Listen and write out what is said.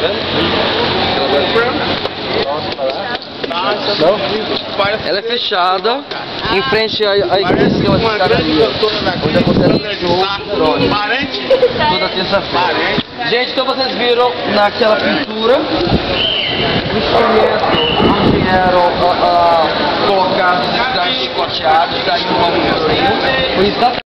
Ela é fechada em frente à igreja, onde acontece show toda terça-feira. Gente, então vocês viram naquela pintura os instrumentos onde eram colocados, chicoteados, daí o nome Pelourinho.